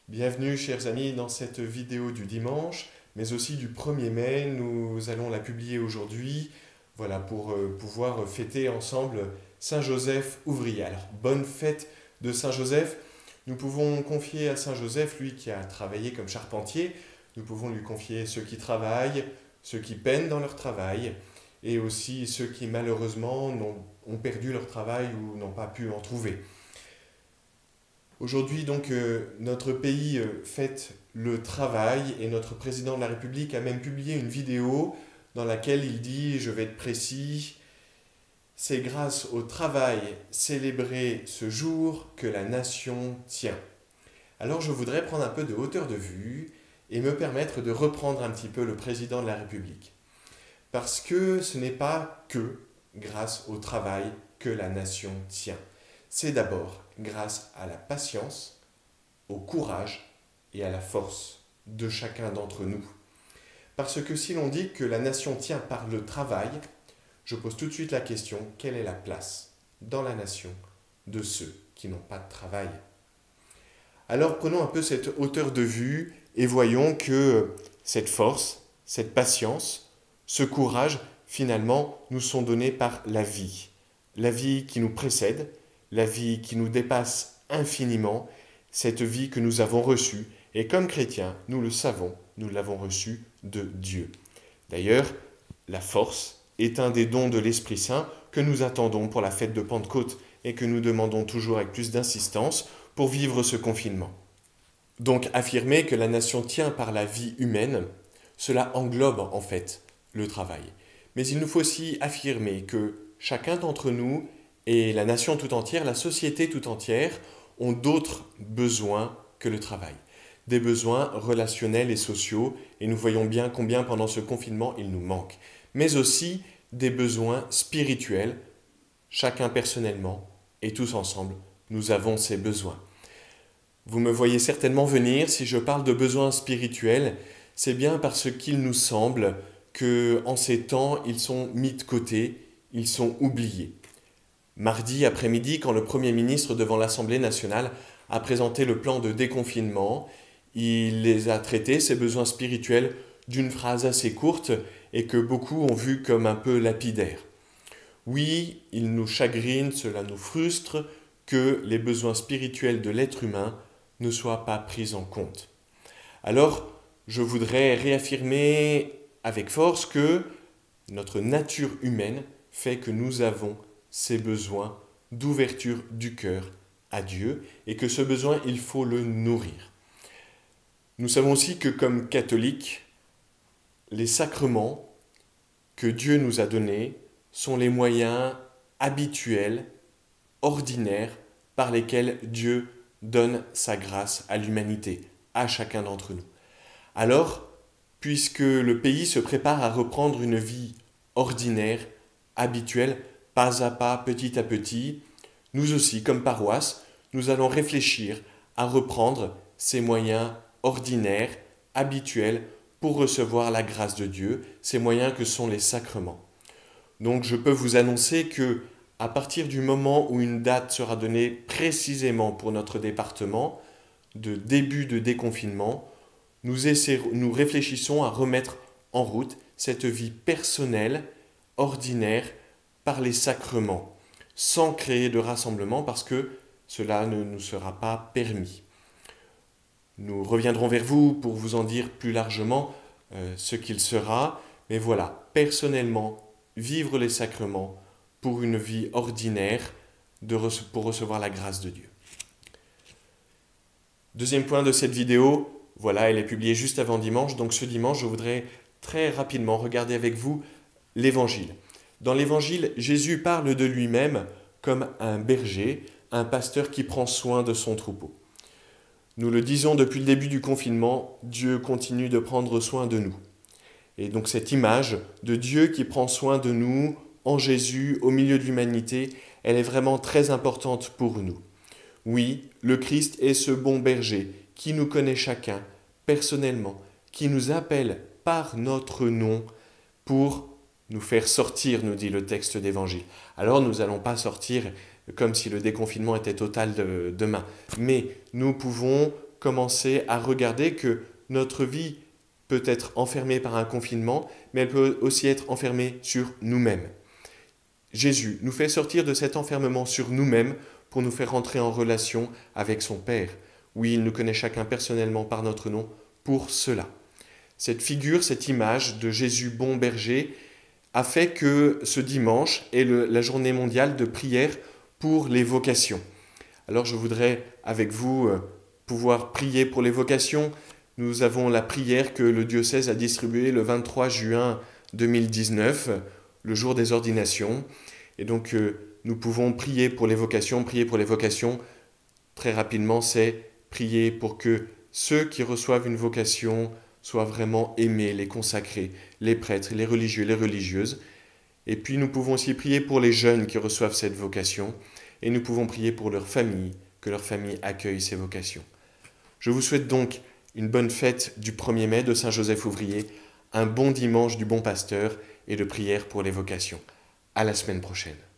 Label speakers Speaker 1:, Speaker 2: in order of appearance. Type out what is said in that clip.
Speaker 1: Bienvenue chers amis dans cette vidéo du dimanche, mais aussi du 1er mai. Nous allons la publier aujourd'hui, voilà, pour pouvoir fêter ensemble Saint Joseph ouvrier. Alors, bonne fête de Saint Joseph. Nous pouvons confier à Saint Joseph, lui qui a travaillé comme charpentier, nous pouvons lui confier ceux qui travaillent, ceux qui peinent dans leur travail, et aussi ceux qui malheureusement ont perdu leur travail ou n'ont pas pu en trouver. Aujourd'hui, donc, notre pays fête le travail et notre président de la République a même publié une vidéo dans laquelle il dit, je vais être précis, c'est grâce au travail célébré ce jour que la nation tient. Alors je voudrais prendre un peu de hauteur de vue et me permettre de reprendre un petit peu le président de la République. Parce que ce n'est pas que grâce au travail que la nation tient. C'est d'abord grâce à la patience, au courage et à la force de chacun d'entre nous. Parce que si l'on dit que la nation tient par le travail, je pose tout de suite la question, quelle est la place dans la nation de ceux qui n'ont pas de travail? Alors prenons un peu cette hauteur de vue et voyons que cette force, cette patience, ce courage, finalement, nous sont donnés par la vie qui nous précède, la vie qui nous dépasse infiniment, cette vie que nous avons reçue. Et comme chrétiens, nous le savons, nous l'avons reçue de Dieu. D'ailleurs, la force est un des dons de l'Esprit Saint que nous attendons pour la fête de Pentecôte et que nous demandons toujours avec plus d'insistance pour vivre ce confinement. Donc affirmer que la nation tient par la vie humaine, cela englobe en fait le travail. Mais il nous faut aussi affirmer que chacun d'entre nous et la nation tout entière, la société tout entière, ont d'autres besoins que le travail. Des besoins relationnels et sociaux, et nous voyons bien combien pendant ce confinement il nous manque. Mais aussi des besoins spirituels, chacun personnellement, et tous ensemble, nous avons ces besoins. Vous me voyez certainement venir, si je parle de besoins spirituels, c'est bien parce qu'il nous semble que en ces temps, ils sont mis de côté, ils sont oubliés. Mardi après-midi, quand le Premier ministre devant l'Assemblée nationale a présenté le plan de déconfinement, il les a traités, ces besoins spirituels, d'une phrase assez courte et que beaucoup ont vu comme un peu lapidaire. Oui, il nous chagrine, cela nous frustre que les besoins spirituels de l'être humain ne soient pas pris en compte. Alors, je voudrais réaffirmer avec force que notre nature humaine fait que nous avons ces besoins d'ouverture du cœur à Dieu et que ce besoin, il faut le nourrir. Nous savons aussi que comme catholiques, les sacrements que Dieu nous a donnés sont les moyens habituels, ordinaires, par lesquels Dieu donne sa grâce à l'humanité, à chacun d'entre nous. Alors, puisque le pays se prépare à reprendre une vie ordinaire, habituelle, pas à pas, petit à petit, nous aussi, comme paroisse, nous allons réfléchir à reprendre ces moyens ordinaires, habituels, pour recevoir la grâce de Dieu, ces moyens que sont les sacrements. Donc je peux vous annoncer que à partir du moment où une date sera donnée précisément pour notre département, de début de déconfinement, nous réfléchissons à remettre en route cette vie personnelle, ordinaire, par les sacrements, sans créer de rassemblement parce que cela ne nous sera pas permis. Nous reviendrons vers vous pour vous en dire plus largement ce qu'il sera, mais voilà, personnellement, vivre les sacrements pour une vie ordinaire, pour recevoir la grâce de Dieu. Deuxième point de cette vidéo, voilà, elle est publiée juste avant dimanche, donc ce dimanche, je voudrais très rapidement regarder avec vous l'Évangile. Dans l'Évangile, Jésus parle de lui-même comme un berger, un pasteur qui prend soin de son troupeau. Nous le disons depuis le début du confinement, Dieu continue de prendre soin de nous. Et donc cette image de Dieu qui prend soin de nous en Jésus, au milieu de l'humanité, elle est vraiment très importante pour nous. Oui, le Christ est ce bon berger qui nous connaît chacun, personnellement, qui nous appelle par notre nom pour nous faire sortir, nous dit le texte d'Évangile. Alors nous n'allons pas sortir comme si le déconfinement était total demain, mais nous pouvons commencer à regarder que notre vie peut être enfermée par un confinement, mais elle peut aussi être enfermée sur nous-mêmes. Jésus nous fait sortir de cet enfermement sur nous-mêmes pour nous faire entrer en relation avec son Père. Oui, il nous connaît chacun personnellement par notre nom pour cela. Cette figure, cette image de Jésus bon berger a fait que ce dimanche est la journée mondiale de prière pour les vocations. Alors je voudrais avec vous pouvoir prier pour les vocations. Nous avons la prière que le diocèse a distribuée le 23 juin 2019, le jour des ordinations. Et donc nous pouvons prier pour les vocations. Prier pour les vocations, très rapidement, c'est prier pour que ceux qui reçoivent une vocation soient vraiment aimés, les consacrés, les prêtres, les religieux, les religieuses. Et puis nous pouvons aussi prier pour les jeunes qui reçoivent cette vocation. Et nous pouvons prier pour leur famille, que leur famille accueille ces vocations. Je vous souhaite donc une bonne fête du 1er mai de Saint-Joseph Ouvrier, un bon dimanche du Bon Pasteur et de prière pour les vocations. À la semaine prochaine.